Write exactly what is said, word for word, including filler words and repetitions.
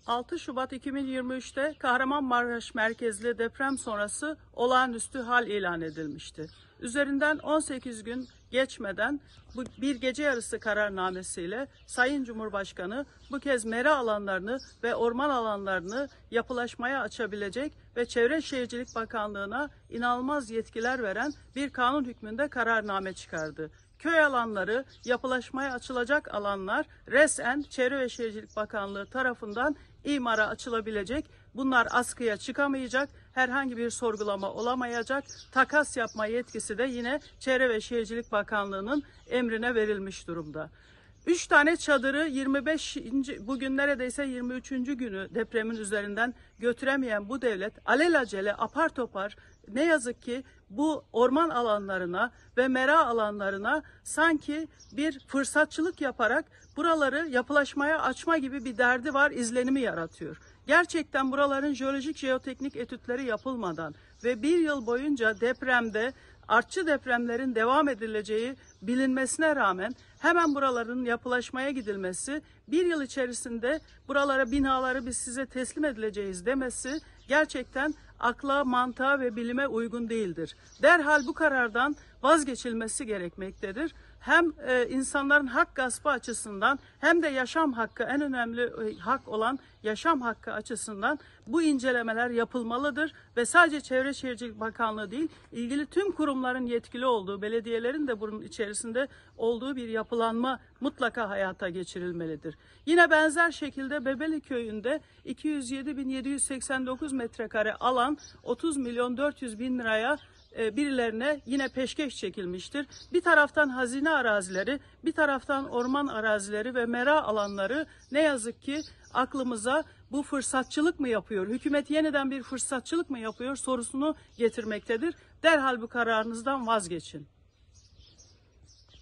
altı Şubat iki bin yirmi üç'te Kahramanmaraş merkezli deprem sonrası olağanüstü hal ilan edilmişti. Üzerinden on sekiz gün geçmeden bu bir gece yarısı kararnamesiyle Sayın Cumhurbaşkanı bu kez mera alanlarını ve orman alanlarını yapılaşmaya açabilecek ve Çevre Şehircilik Bakanlığı'na inanılmaz yetkiler veren bir kanun hükmünde kararname çıkardı. Köy alanları, yapılaşmaya açılacak alanlar resen Çevre ve Şehircilik Bakanlığı tarafından imara açılabilecek. Bunlar askıya çıkamayacak, herhangi bir sorgulama olamayacak. Takas yapma yetkisi de yine Çevre ve Şehircilik Bakanlığı'nın emrine verilmiş durumda. Üç tane çadırı yirmi beşinci bugün neredeyse yirmi üçüncü günü depremin üzerinden götüremeyen bu devlet alelacele apar topar ne yazık ki bu orman alanlarına ve mera alanlarına sanki bir fırsatçılık yaparak buraları yapılaşmaya açma gibi bir derdi var izlenimi yaratıyor. Gerçekten buraların jeolojik jeoteknik etütleri yapılmadan ve bir yıl boyunca depremde artçı depremlerin devam edileceği bilinmesine rağmen hemen buraların yapılaşmaya gidilmesi, bir yıl içerisinde buralara binaları biz size teslim edileceğiz demesi gerçekten akla, mantığa ve bilime uygun değildir. Derhal bu karardan vazgeçilmesi gerekmektedir. Hem e, insanların hak gaspı açısından hem de yaşam hakkı, en önemli e, hak olan yaşam hakkı açısından bu incelemeler yapılmalıdır ve sadece Çevre Şehircilik Bakanlığı değil, ilgili tüm kurumların yetkili olduğu, belediyelerin de bunun içerisinde olduğu bir yapılanma mutlaka hayata geçirilmelidir. Yine benzer şekilde Bebeli Köyü'nde iki yüz yedi bin yedi yüz seksen dokuz metrekare alan otuz milyon dört yüz bin liraya birilerine yine peşkeş çekilmiştir. Bir taraftan hazine arazileri, bir taraftan orman arazileri ve mera alanları ne yazık ki aklımıza bu fırsatçılık mı yapıyor, hükümet yeniden bir fırsatçılık mı yapıyor sorusunu getirmektedir. Derhal bu kararınızdan vazgeçin.